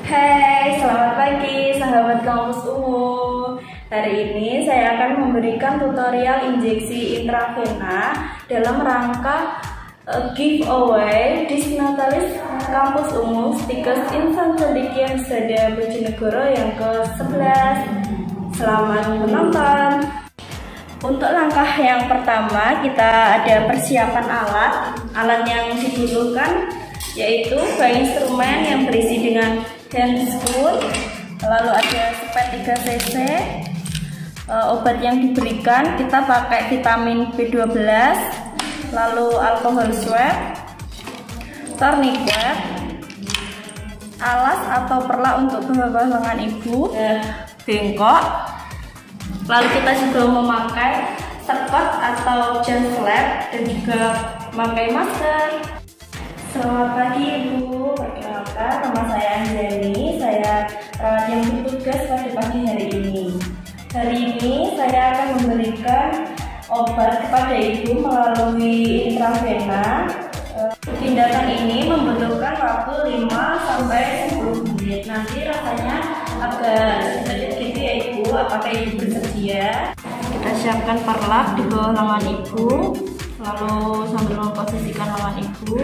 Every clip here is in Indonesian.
Hai, selamat pagi sahabat kampus UMU. Hari ini saya akan memberikan tutorial injeksi intravena dalam rangka giveaway Disnatalis Kampus UMU Stikers Infant Cendekia Husada Bojonegoro yang ke-11. Selamat menonton. Untuk langkah yang pertama, kita ada persiapan alat yang dibutuhkan yaitu bahan instrumen yang berisi dengan hand spoon, lalu ada spet 3 cc, obat yang diberikan kita pakai vitamin B12, lalu alkohol swab, tourniquet, alas atau perlak untuk bawah lengan ibu, bengkok, lalu kita juga memakai sekot atau jas lab dan juga memakai masker. Selamat pagi Ibu, perkenalkan nama saya Anjani, saya perawat yang bertugas pada pagi hari ini. Hari ini saya akan memberikan obat kepada Ibu melalui intravena. Tindakan ini membutuhkan waktu 5-10 menit. Nanti rasanya agak sedikit gitu ya Ibu, apakah Ibu bersedia? Kita siapkan perlak di bawah lengan Ibu, lalu sambil memposisikan lengan Ibu.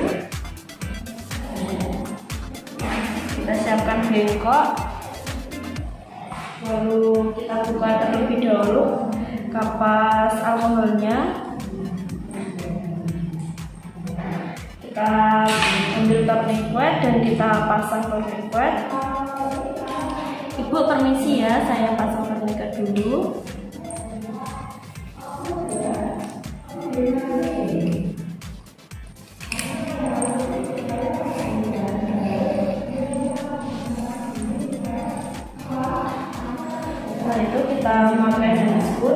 Kita siapkan bengkok, lalu kita buka terlebih dahulu kapas alkoholnya. Kita ambil tourniquet dan kita pasang tourniquet. Ibu permisi ya, saya pasang tourniquet dulu. Setelah itu kita memakai hand spoon.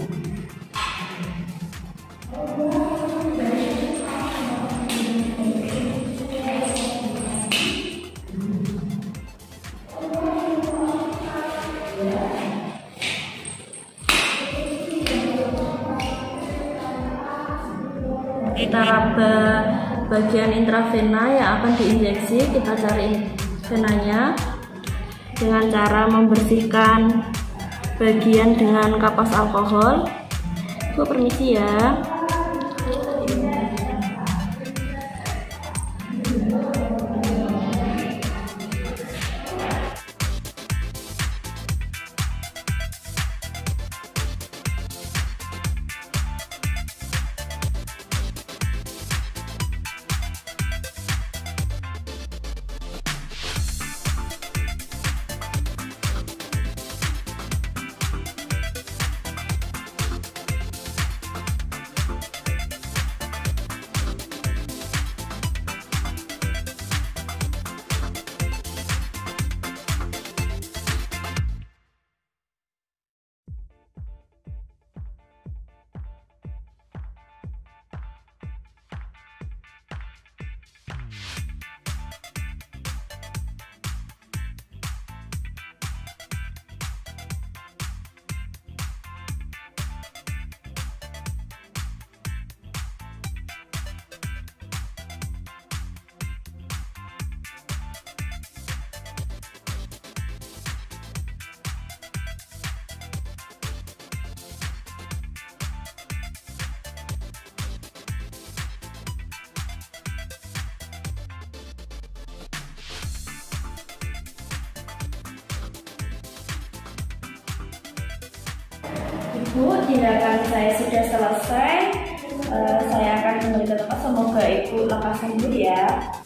Kita raba bagian intravena yang akan diinjeksi. Kita cari venanya dengan cara membersihkan bagian dengan kapas alkohol. Bu permisi ya. Ibu, tindakan saya sudah selesai. Saya akan kembali ke tempat. Semoga Ibu lekas sembuh ya.